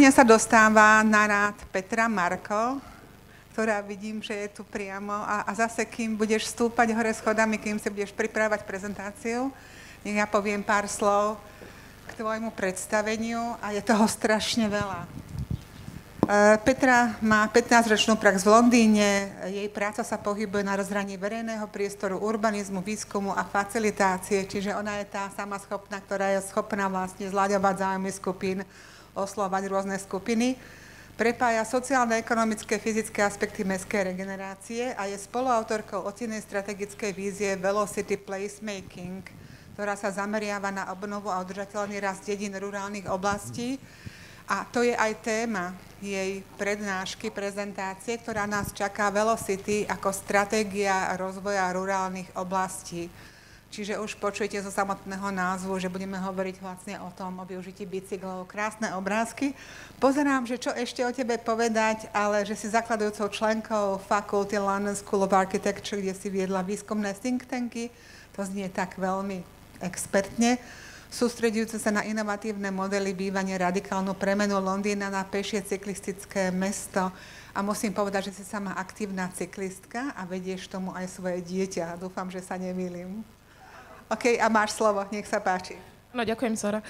mňa sa dostáva na rád Petra Marko, ktorá vidím, že je tu priamo a zase, kým budeš stúpať hore schodami, kým si budeš pripravať prezentáciu, nech ja poviem pár slov k tvojmu predstaveniu a je toho strašne veľa. Petra má 15-ročnú prax v Londýne, jej práca sa pohybuje na rozhraní verejného priestoru, urbanizmu, výskumu a facilitácie, čiže ona je tá sama schopná, ktorá je schopná vlastne zlaďovať záujmy skupín, oslovať rôzne skupiny. Prepája sociálne, ekonomické, fyzické aspekty mestskej regenerácie a je spoluautorkou ocenenej strategickej vízie Velocity Placemaking, ktorá sa zameriava na obnovu a udržateľný rast dedín rurálnych oblastí. A to je aj téma jej prednášky, prezentácie, ktorá nás čaká, Velocity ako stratégia rozvoja rurálnych oblastí. Čiže už počujete zo samotného názvu, že budeme hovoriť vlastne o tom, o využití bicyklov. Krásne obrázky. Pozerám, že čo ešte o tebe povedať, ale že si zakladujúcou členkou Faculty London School of Architecture, kde si viedla výskumné think tanky. To znie tak veľmi expertne. Sústreďujúce sa na inovatívne modely bývania, radikálnu premenu Londýna na pešie cyklistické mesto. A musím povedať, že si sama aktívna cyklistka a vedieš tomu aj svoje dieťa. Dúfam, že sa nemýlim. OK, a máš slovo, nech sa páči. No, ďakujem, Sara.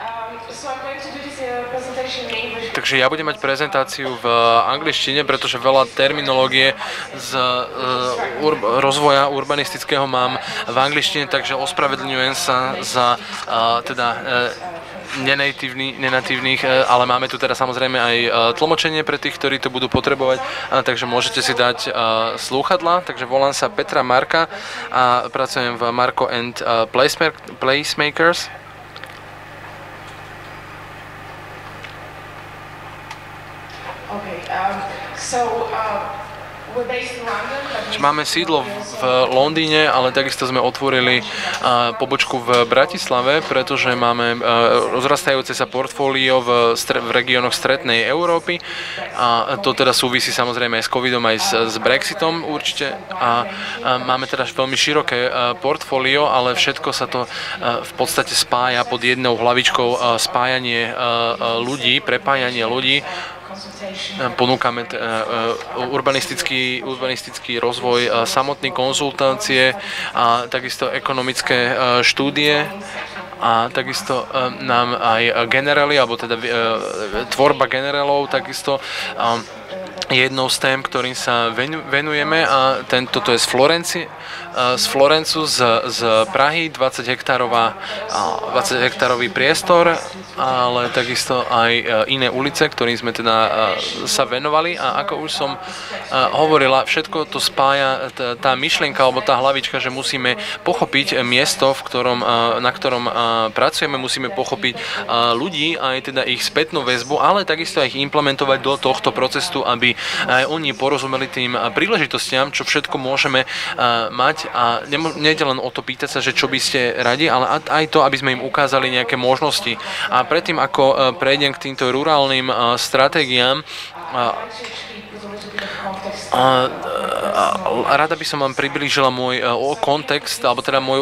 Takže ja budem mať prezentáciu v angličtine, pretože veľa terminológie z rozvoja urbanistického mám v angličtine, takže ospravedlňujem sa za nenatívnych, ale máme tu teda samozrejme aj tlmočenie pre tých, ktorí to budú potrebovať, takže môžete si dať slúchadlá. Takže volám sa Petra Marka a pracujem v Marko and Placemakers. Máme sídlo v Londýne, ale takisto sme otvorili pobočku v Bratislave, pretože máme rozrastajúce sa portfólio v regiónoch strednej Európy a to teda súvisí samozrejme aj s covidom, aj s Brexitom určite a máme teda veľmi široké portfólio, ale všetko sa to v podstate spája pod jednou hlavičkou, spájanie ľudí, prepájanie ľudí. Ponúkame urbanistický rozvoj, samotné konzultácie a takisto ekonomické štúdie a takisto nám aj generály, alebo teda tvorba generálov takisto jednou z tém, ktorým sa venujeme a toto je z Florencu, z Prahy, 20 hektárový priestor, ale takisto aj iné ulice, ktorým sme teda sa venovali a ako už som hovorila, všetko to spája tá myšlienka alebo tá hlavička, že musíme pochopiť miesto, na ktorom pracujeme, musíme pochopiť ľudí, aj teda ich spätnú väzbu, ale takisto aj ich implementovať do tohto procesu, aby aj oni porozumeli tým príležitostiam, čo všetko môžeme mať a nejde len o to pýtať sa, že čo by ste radi, ale aj to, aby sme im ukázali nejaké možnosti. A predtým, ako prejdem k týmto rurálnym stratégiám, rada by som vám priblížila môj kontext, alebo teda môj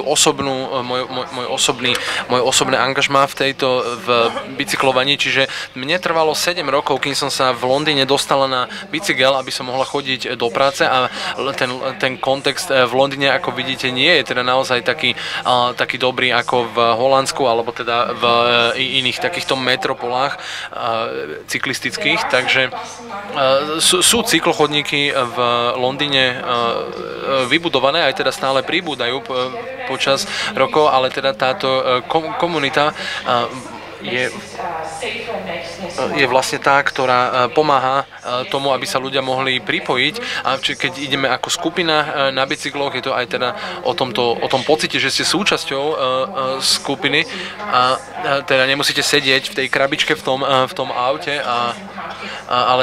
osobné angažmá v bicyklovaní, čiže mne trvalo 7 rokov, kým som sa v Londýne dostala na bicykel, aby som mohla chodiť do práce a ten kontext v Londýne, ako vidíte, nie je teda naozaj taký dobrý ako v Holandsku, alebo teda v iných takýchto metropolách cyklistických, takže sú cyklochodníky v Londýne vybudované, aj teda stále pribúdajú počas rokov, ale teda táto komunita je vlastne tá, ktorá pomáha tomu, aby sa ľudia mohli pripojiť a keď ideme ako skupina na bicykloch, je to aj teda o tom pocite, že ste súčasťou skupiny a teda nemusíte sedieť v tej krabičke v tom aute, ale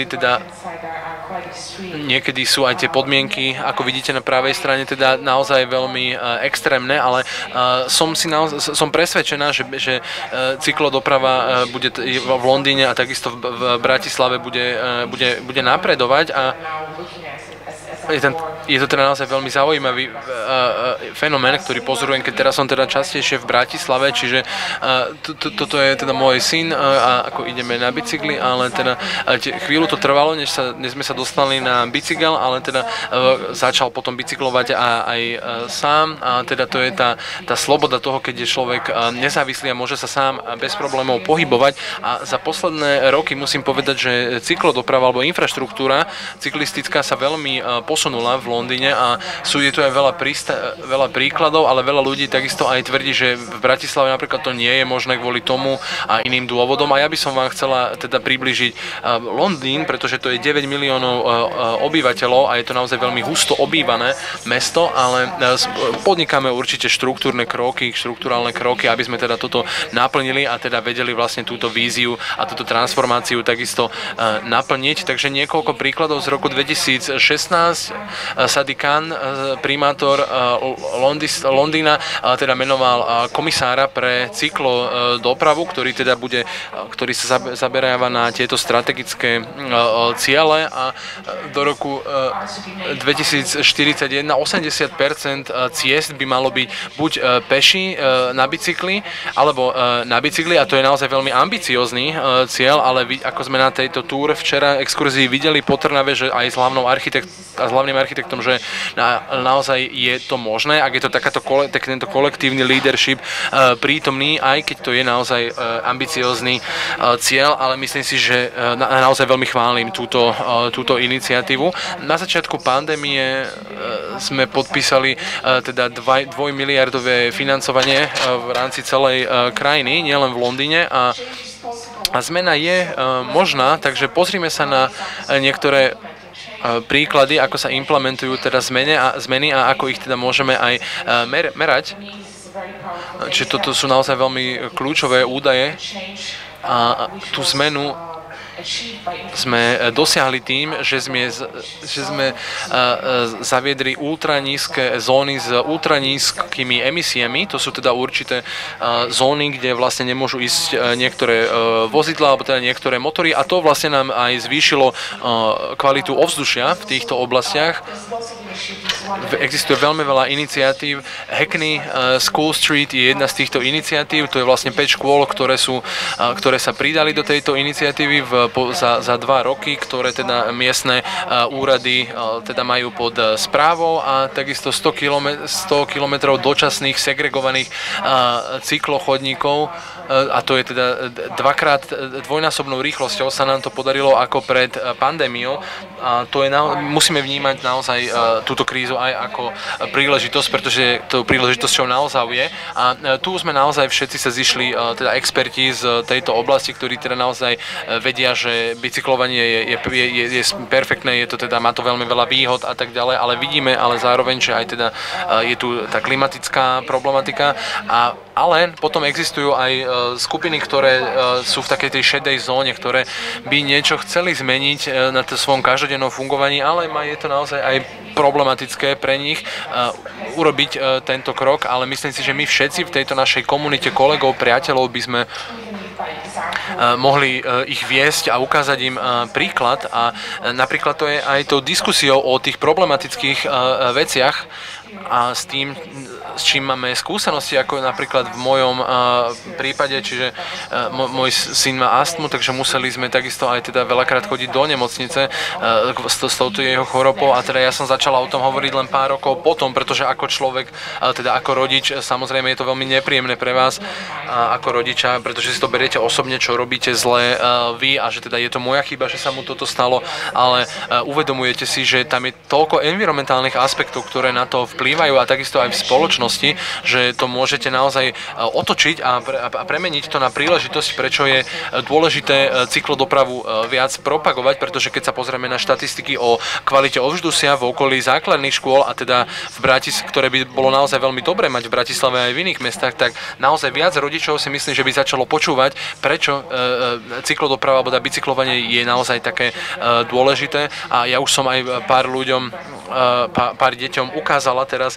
niekedy sú aj tie podmienky, ako vidíte na pravej strane, teda naozaj veľmi extrémne, ale som presvedčená, že cyklodoprava bude v Londýne a takisto v Bratislave bude napredovať a je to teda naozaj veľmi zaujímavý fenomén, ktorý pozorujem, keď teraz som teda častejšie v Bratislave, čiže toto je teda môj syn a ako ideme na bicykli, ale teda chvíľu to trvalo, než sme sa dostali na bicykel, ale teda začal potom bicyklovať aj sám a teda to je tá sloboda toho, keď je človek nezávislý a môže sa sám bez problémov pohybovať a za posledné roky musím povedať, že cyklodoprava alebo infraštruktúra cyklistická sa veľmi posunula v Londýne a je tu aj veľa príkladov, ale veľa ľudí takisto aj tvrdí, že v Bratislave napríklad to nie je možné kvôli tomu a iným dôvodom. A ja by som vám chcela teda približiť Londýn, pretože to je 9 miliónov obyvateľov a je to naozaj veľmi husto obývané mesto, ale podnikáme určite štruktúrne kroky, štruktúrálne kroky, aby sme teda toto naplnili a teda vedeli vlastne túto víziu a túto transformáciu takisto naplniť. Takže niekoľko príkladov z roku 2016. Sadiq Khan, primátor Londýna, teda menoval komisára pre cyklodopravu, ktorý sa zaberáva na tieto strategické ciele a do roku 2041 80% ciest by malo byť buď peši na bicykli, alebo na bicykli a to je naozaj veľmi ambiciózny cieľ, ale ako sme na tejto túr včera exkurzii videli po Trnave, že aj s hlavným architektom, že naozaj je to možné, ak je to tento kolektívny leadership prítomný, aj keď to je naozaj ambiciózny cieľ, ale myslím si, že naozaj veľmi chválim túto iniciatívu. Na začiatku pandémie sme podpísali teda 2-miliardové financovanie v rámci celej krajiny, nielen v Londýne a zmena je možná, takže pozrime sa na niektoré príklady, ako sa implementujú teda zmeny a ako ich teda môžeme aj merať. Čiže toto sú naozaj veľmi kľúčové údaje a tú zmenu sme dosiahli tým, že sme zaviedli ultranízke zóny s ultranízkymi emisiami. To sú teda určité zóny, kde vlastne nemôžu ísť niektoré vozidlá alebo teda niektoré motory a to vlastne nám aj zvýšilo kvalitu ovzdušia v týchto oblastiach. Existuje veľmi veľa iniciatív. Hackney School Street je jedna z týchto iniciatív. To je vlastne 5 škôl, ktoré sa pridali do tejto iniciatívy za 2 roky, ktoré teda miestne úrady teda majú pod správou a takisto 100 kilometrov dočasných segregovaných cyklochodníkov a to je teda dvojnásobnou rýchlosťou sa nám to podarilo ako pred pandémiou a to je musíme vnímať naozaj túto krízu aj ako príležitosť, pretože tou príležitosťou naozaj je a tu sme naozaj všetci sa zišli teda experti z tejto oblasti, ktorí teda naozaj vedia, že bicyklovanie je perfektné, má to veľmi veľa výhod a tak ďalej, ale vidíme zároveň, že aj teda je tu tá klimatická problematika ale potom existujú aj skupiny, ktoré sú v takej tej šedej zóne, ktoré by niečo chceli zmeniť na svojom každodennom fungovaní, ale je to naozaj aj problematické pre nich urobiť tento krok, ale myslím si, že my všetci v tejto našej komunite kolegov, priateľov by sme mohli ich viesť a ukázať im príklad a napríklad to je aj tou diskusiou o tých problematických veciach a s tým, s čím máme skúsenosti, ako napríklad v mojom prípade, čiže môj syn má astmu, takže museli sme takisto aj teda veľakrát chodiť do nemocnice s touto jeho chorobou a teda ja som začala o tom hovoriť len pár rokov potom, pretože ako človek, teda ako rodič, samozrejme je to veľmi nepríjemné pre vás ako rodiča, pretože si to beriete osobne, čo robíte zle vy a že teda je to moja chyba, že sa mu toto stalo, ale uvedomujete si, že tam je toľko environmentálnych aspektov, ktoré na to vplývajú a takisto aj v spoločnosti, že to môžete naozaj otočiť a premeniť to na príležitosť, prečo je dôležité cyklodopravu viac propagovať, pretože keď sa pozrieme na štatistiky o kvalite ovzdušia v okolí základných škôl a teda v Bratislave, ktoré by bolo naozaj veľmi dobré mať v Bratislave aj v iných mestách, tak naozaj viac rodičov si myslím, že by začalo počúvať, prečo cyklodoprava alebo bicyklovanie je naozaj také dôležité a ja už som aj pár ľuďom pár deťom ukázala teraz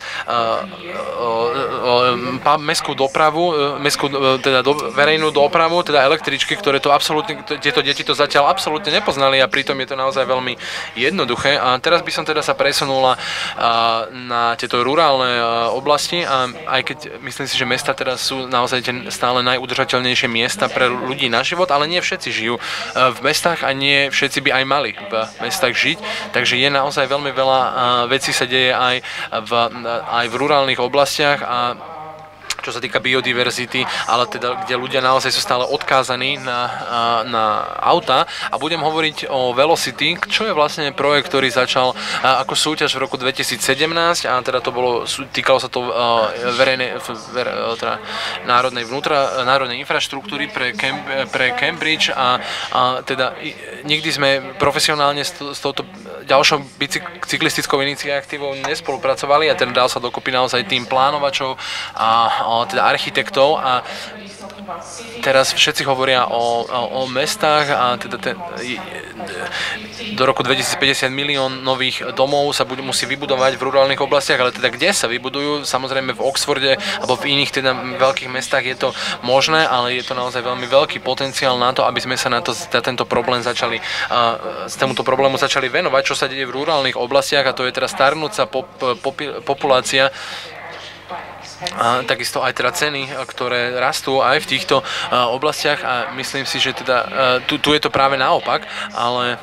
mestskú dopravu, teda verejnú dopravu, teda električky, ktoré to absolútne, tieto deti to zatiaľ absolútne nepoznali a pritom je to naozaj veľmi jednoduché. A teraz by som teda sa presunula na tieto rurálne oblasti a aj keď myslím si, že mesta teraz sú naozaj stále najudržateľnejšie miesta pre ľudí na život, ale nie všetci žijú v mestách a nie všetci by aj mali v mestách žiť, takže je naozaj veľmi veľa vecí sa deje aj v rurálnych oblastiach a čo sa týka biodiverzity, ale teda, kde ľudia naozaj sú stále odkázaní na auta. A budem hovoriť o Velocity, čo je vlastne projekt, ktorý začal ako súťaž v roku 2017 a teda týkalo sa to národnej infraštruktúry pre Cambridge a teda nikdy sme profesionálne s touto ďalšou cyklistickou iniciatívou nespolupracovali a teda dal sa dokopy naozaj tým plánovačov a teda architektov a teraz všetci hovoria o mestách a teda do roku 2050 milión nových domov sa musí vybudovať v rurálnych oblastiach, ale teda kde sa vybudujú, samozrejme v Oxforde alebo v iných teda veľkých mestách je to možné, ale je to naozaj veľmi veľký potenciál na to, aby sme sa na tento problém začali tomuto problému začali venovať, čo sa deje v rurálnych oblastiach a to je teda starnúca populácia. A takisto aj teda ceny, ktoré rastú aj v týchto oblastiach a myslím si, že teda tu je to práve naopak, ale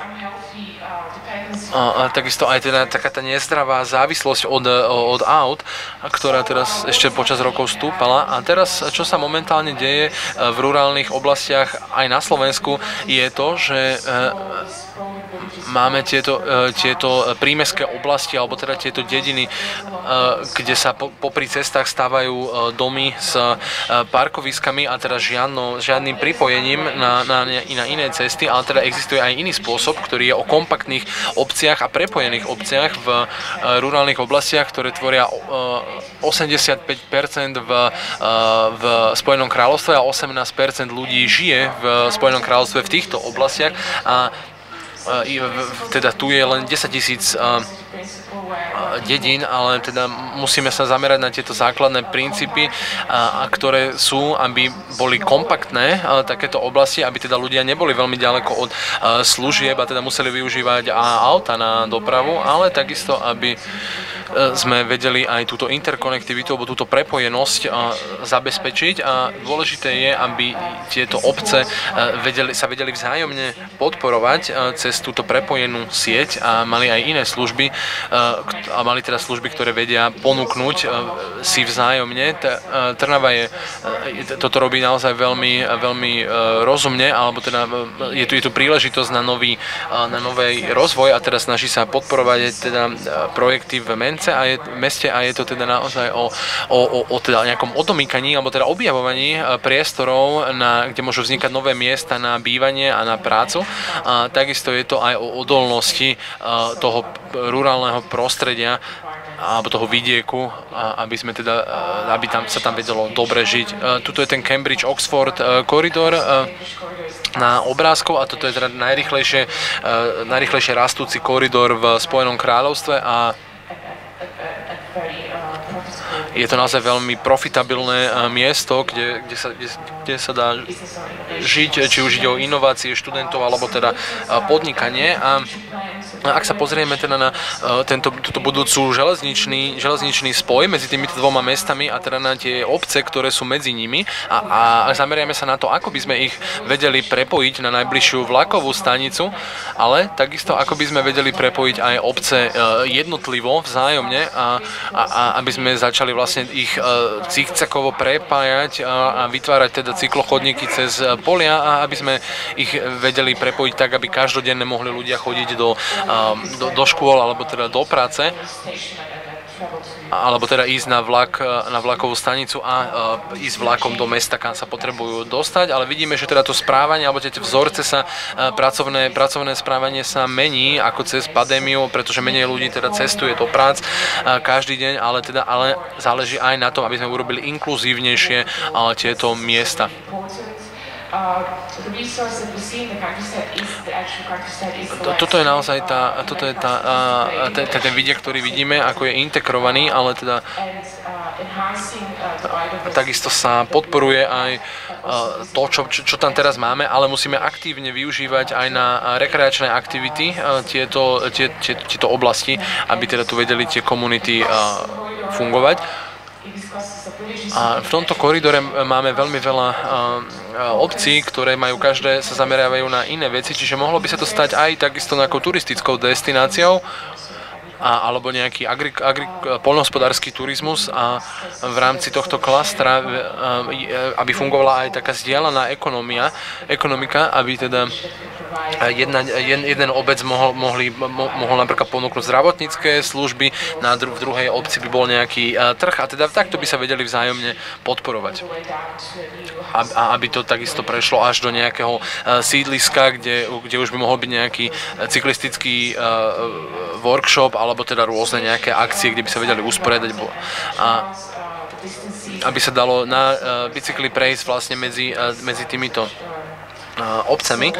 takisto aj teda taká tá nezdravá závislosť od aut, ktorá teraz ešte počas rokov stúpala a teraz čo sa momentálne deje v rurálnych oblastiach aj na Slovensku je to, že máme tieto prímestské oblasti, alebo teda tieto dediny, kde sa popri cestách stávajú domy s parkoviskami a teda žiadnym pripojením na iné cesty, ale teda existuje aj iný spôsob, ktorý je o kompaktných obciach a prepojených obciach v rurálnych oblastiach, ktoré tvoria 85% v Spojenom kráľovstve a 18% ľudí žije v Spojenom kráľovstve v týchto oblastiach a teda tu je len 10 000 dedín, ale teda musíme sa zamerať na tieto základné princípy, ktoré sú, aby boli kompaktné takéto oblasti, aby teda ľudia neboli veľmi ďaleko od služieb a teda museli využívať auta na dopravu, ale takisto, aby sme vedeli aj túto interkonektivitu alebo túto prepojenosť zabezpečiť a dôležité je, aby tieto obce sa vedeli vzájomne podporovať cez túto prepojenú sieť a mali aj iné služby a mali teda služby, ktoré vedia ponúknuť si vzájomne. Trnava toto robí naozaj veľmi, veľmi rozumne, alebo teda je tu príležitosť na nový rozvoj a teda snaží sa podporovať teda projekty v meste a je to teda naozaj o teda nejakom odomýkaní alebo teda objavovaní priestorov, kde môžu vznikať nové miesta na bývanie a na prácu. A takisto je to aj o odolnosti toho rurálneho prostredia alebo toho vidieku, aby sa tam vedelo dobre žiť. Tuto je ten Cambridge-Oxford koridor na obrázkov a toto je teda najrýchlejšie rastúci koridor v Spojenom kráľovstve a je to naozaj veľmi profitabilné miesto, kde sa dá žiť, či už ide o inovácie študentov alebo teda podnikanie. A ak sa pozrieme teda na túto budúcu železničný spoj medzi týmito dvoma mestami a teda na tie obce, ktoré sú medzi nimi a zameriame sa na to, ako by sme ich vedeli prepojiť na najbližšiu vlakovú stanicu, ale takisto ako by sme vedeli prepojiť aj obce jednotlivo, vzájomne a aby sme začali vlastne ich cikcakovo prepájať a vytvárať teda cyklochodníky cez polia a aby sme ich vedeli prepojiť tak, aby každodenne mohli ľudia chodiť do škôl alebo teda do práce alebo teda ísť na vlakovú stanicu a ísť vlakom do mesta, kam sa potrebujú dostať, ale vidíme, že teda to správanie alebo tie vzorce sa pracovné správanie sa mení ako cez pandémiu, pretože menej ľudí teda cestuje do prác každý deň, ale záleží aj na tom, aby sme urobili inkluzívnejšie tieto miesta. Toto je naozaj ten vidiek, ktorý vidíme, ako je integrovaný, ale teda takisto sa podporuje aj to, čo tam teraz máme, ale musíme aktívne využívať aj na rekreačné aktivity tieto oblasti, aby teda tu vedeli tie komunity fungovať. A v tomto koridore máme veľmi veľa obcí, ktoré majú každé, sa zameriavajú na iné veci, čiže mohlo by sa to stať aj takisto nejakou turistickou destináciou, alebo nejaký poľnohospodársky turizmus a v rámci tohto klastra, aby fungovala aj taká vzdialená ekonomika, aby teda jeden obec mohol napríklad ponúknuť zdravotnícke služby, v druhej obci by bol nejaký trh a teda takto by sa vedeli vzájomne podporovať. A aby to takisto prešlo až do nejakého sídliska, kde už by mohol byť nejaký cyklistický workshop alebo teda rôzne nejaké akcie, kde by sa vedeli usporiadať a aby sa dalo na bicykli prejsť vlastne medzi týmito obcami.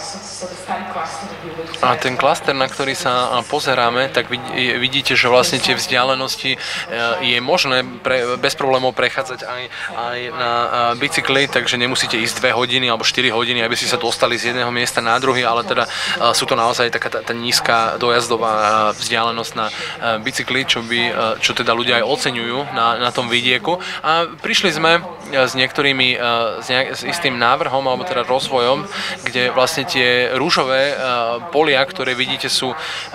A ten klaster, na ktorý sa pozeráme, tak vidíte, že vlastne tie vzdialenosti je možné bez problémov prechádzať aj na bicykli, takže nemusíte ísť 2 hodiny alebo 4 hodiny, aby ste sa dostali z jedného miesta na druhý, ale teda sú to naozaj taká tá nízka dojazdová vzdialenosť na bicykli, čo teda ľudia aj oceňujú na tom vidieku. A prišli sme s istým návrhom, alebo teda rozvojom, kde vlastne tie rúžové polia, ktoré vidíte, sú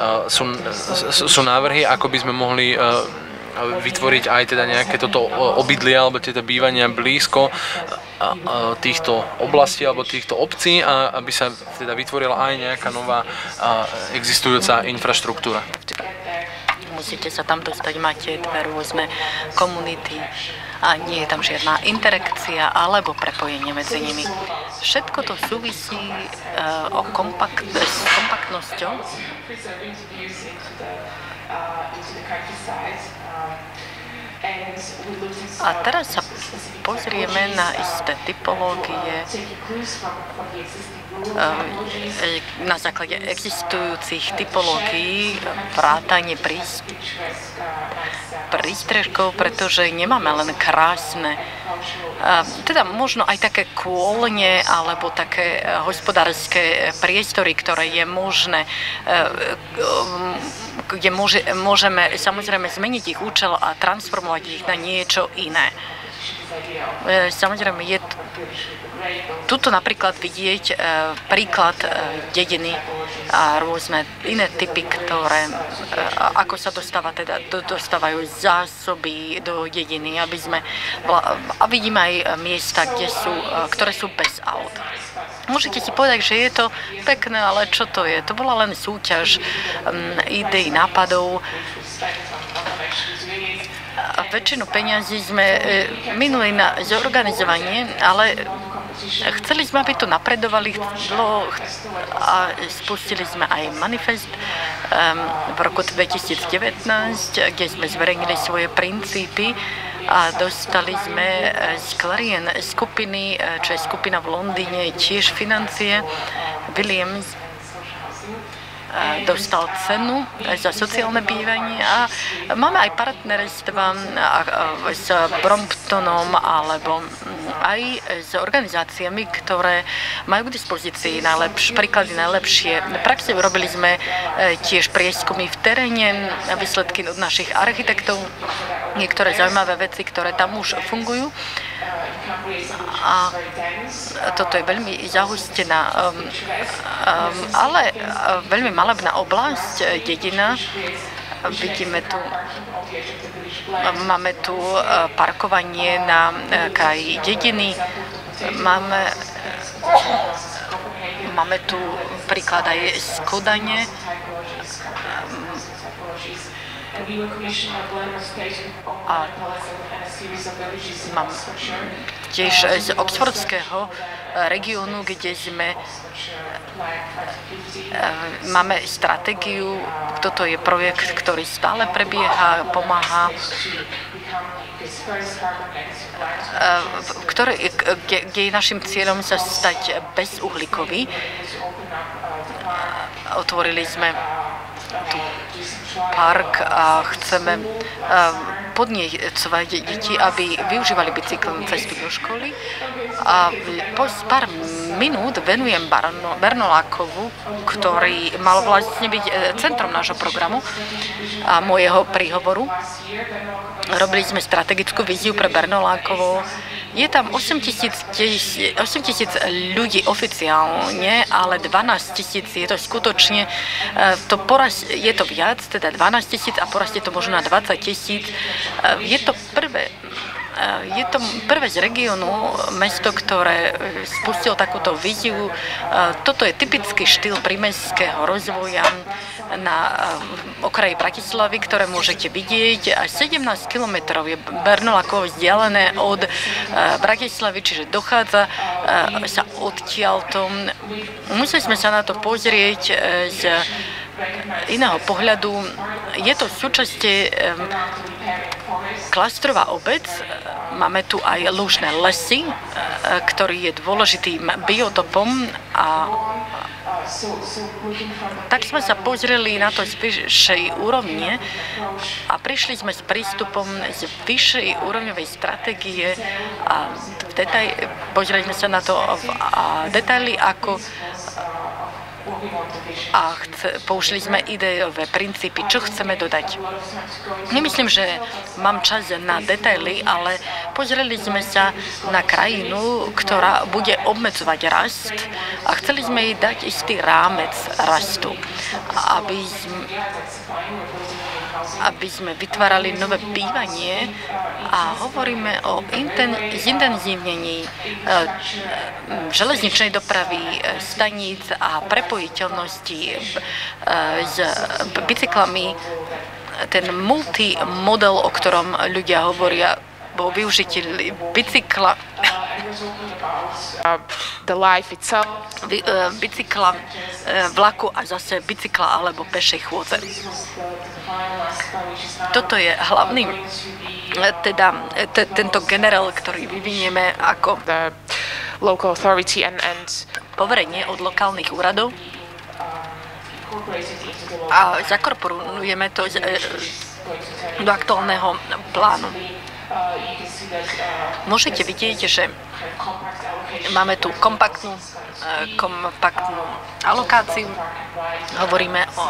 návrhy, ako by sme mohli vytvoriť aj teda nejaké toto obydlie alebo tieto bývania blízko týchto oblastí alebo týchto obcí a aby sa teda vytvorila aj nejaká nová existujúca infraštruktúra. Musíte sa tam dostať, máte 2 rôzne komunity a nie je tam žiadna interakcia alebo prepojenie medzi nimi. Všetko to súvisí s kompaktnosťou. A teraz sa pozrieme na isté typológie na základe existujúcich typológií vrátanie prístrežkov, pretože nemáme len krásne, teda možno aj také kôlne alebo také hospodárske priestory, ktoré je možné, kde môžeme samozrejme zmeniť ich účel a transformovať ich na niečo iné. Samozrejme je tuto napríklad vidieť príklad dediny a rôzne iné typy, ktoré ako sa dostávajú zásoby do dediny, a vidíme aj miesta, ktoré sú bez aut. Môžete si povedať, že je to pekné, ale čo to je? To bola len súťaž ideí, nápadov. A väčšinu peňazí sme minuli na zorganizovanie, ale chceli sme, aby to napredovali a spustili sme aj manifest v roku 2019, kde sme zverejnili svoje princípy a dostali sme z Clarion skupiny, čo je skupina v Londýne, tiež financie. Williams dostal cenu za sociálne bývanie a máme aj partnerstva s Bromptonom alebo aj s organizáciami, ktoré majú k dispozícii príklady najlepšie praxe. Urobili sme tiež prieskumy v teréne, výsledky od našich architektov, niektoré zaujímavé veci, ktoré tam už fungujú. A toto je veľmi zahustená, ale veľmi malebná oblasť, dedina. Vidíme tu, máme tu parkovanie na kraji dediny, máme tu príklad aj z Kodane. A mám tiež z Oxfordského regiónu, kde máme stratégiu. Toto je projekt, ktorý stále prebieha, pomáha, kde je našim cieľom sa stať bezuhlíkový. Otvorili sme tu park a chceme podniecovať deti, aby využívali bicykel na cestu do školy. A po pár minút venujem Bernolákovu, ktorý mal vlastne byť centrom nášho programu a môjho príhovoru. Robili sme strategickú víziu pre Bernolákovo. Je tam 8 000 ľudí oficiálne, ale 12 000 je to skutočne, je to viac, teda 12 000 a porastie to možno na 20 000. Je to prvé z regiónu mesto, ktoré spustilo takúto víziu. Toto je typický štýl prímestského rozvoja na okraji Bratislavy, ktoré môžete vidieť. Až 17 kilometrov je Bernolákovo vzdialené od Bratislavy, čiže dochádza sa odtiaľto. Museli sme sa na to pozrieť z iného pohľadu. Je to súčasť klastrová obec. Máme tu aj lúžne lesy, ktorý je dôležitým biotopom a tak sme sa pozreli na to z vyššej úrovne a prišli sme s prístupom z vyššej úrovňovej stratégie a pozreli sme sa na to detaily ako použili sme ideové princípy, čo chceme dodať. Nemyslím, že mám čas na detaily, ale pozreli sme sa na krajinu, ktorá bude obmedzovať rast a chceli sme jej dať istý rámec rastu, aby sme vytvárali nové bývanie a hovoríme o zintenzívnení železničnej dopravy, staníc a prepojiteľnosti s bicyklami. Ten multimodel, o ktorom ľudia hovoria, o využití bicykla, bicykla, vlaku a zase bicykla alebo pešej chôdze. Toto je hlavný, tento generál, ktorý vyvinieme ako local authority and poverenie od lokálnych úradov a zakorporujeme to do aktuálneho plánu. Môžete vidieť, že máme tu kompaktnú alokáciu. Hovoríme o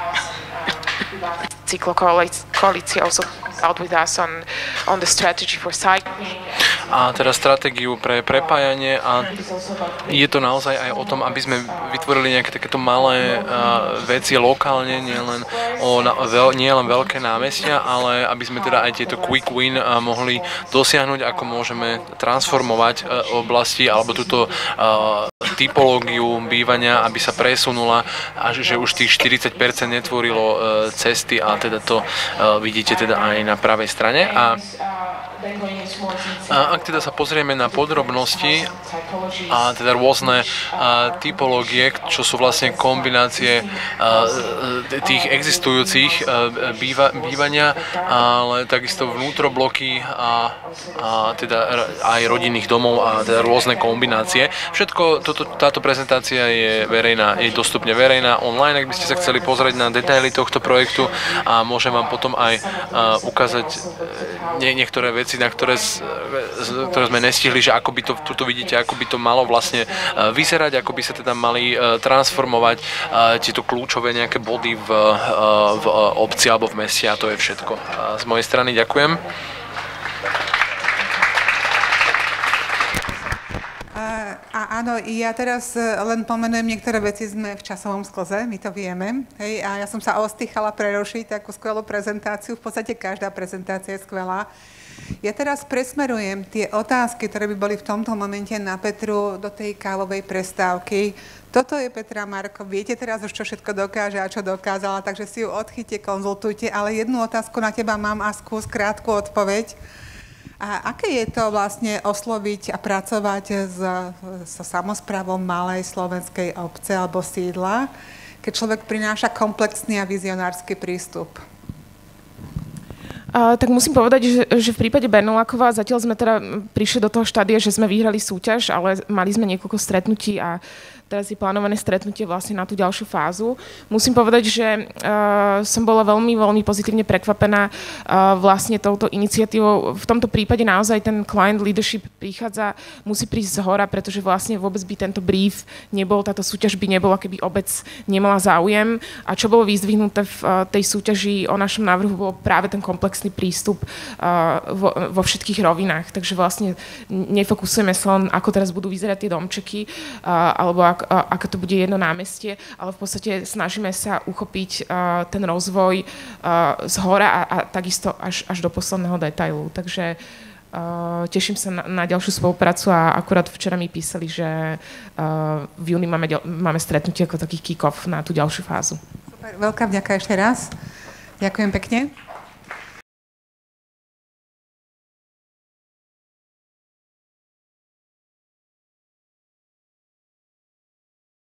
Cyklokoalícia also out with us on the strategy for cycling. A teda stratégiu pre prepájanie a je to naozaj aj o tom, aby sme vytvorili nejaké takéto malé veci lokálne, nie len veľké námestia, ale aby sme teda aj tieto quick win mohli dosiahnuť, ako môžeme transformovať oblasti alebo túto typológiu bývania, aby sa presunula a že už tých 40% netvorilo cesty a teda to vidíte teda aj na pravej strane. A ak teda sa pozrieme na podrobnosti a teda rôzne typológie, čo sú vlastne kombinácie tých existujúcich bývania, ale takisto vnútrobloky a teda aj rodinných domov a teda rôzne kombinácie. Všetko táto prezentácia je verejná, je dostupne verejná online, ak by ste sa chceli pozrieť na detaily tohto projektu a môžem vám potom aj ukázať niektoré veci, na ktoré sme nestihli, že ako by to, tuto vidíte, ako by to malo vlastne vyzerať, ako by sa teda mali transformovať tieto kľúčové nejaké body v obci alebo v meste a to je všetko. Z mojej strany ďakujem. A áno, ja teraz len pomenujem niektoré veci, sme v časovom sklze, my to vieme. Hej, a ja som sa ostýchala prerušiť takú skvelú prezentáciu, v podstate každá prezentácia je skvelá. Ja teraz presmerujem tie otázky, ktoré by boli v tomto momente na Petru do tej kávovej prestávky. Toto je Petra Marko, viete teraz už, čo všetko dokáže a čo dokázala, takže si ju odchyťte, konzultujte, ale jednu otázku na teba mám a skús krátku odpoveď. A aké je to vlastne osloviť a pracovať so samosprávou malej slovenskej obce alebo sídla, keď človek prináša komplexný a vizionársky prístup? Tak musím povedať, že v prípade Bernolakova zatiaľ sme teda prišli do toho štádia, že sme vyhrali súťaž, ale mali sme niekoľko stretnutí a teraz je plánované stretnutie vlastne na tú ďalšiu fázu. Musím povedať, že som bola veľmi, veľmi pozitívne prekvapená vlastne touto iniciatívou. V tomto prípade naozaj ten client leadership musí prísť zhora, pretože vlastne vôbec by tento brief nebol, táto súťaž by nebola, keby obec nemala záujem. A čo bolo vyzdvihnuté v tej súťaži o našom návrhu, bol práve ten komplexný prístup vo všetkých rovinách. Takže vlastne nefokusujeme sa len, ako teraz budú vyzerať tie domčeky, alebo ako to bude jedno námestie, ale v podstate snažíme sa uchopiť ten rozvoj zhora a takisto až do posledného detailu. Takže teším sa na ďalšiu spoluprácu a akurát včera mi písali, že v júni máme stretnutie ako taký kick-off na tú ďalšiu fázu. Super, veľká vďaka ešte raz. Ďakujem pekne.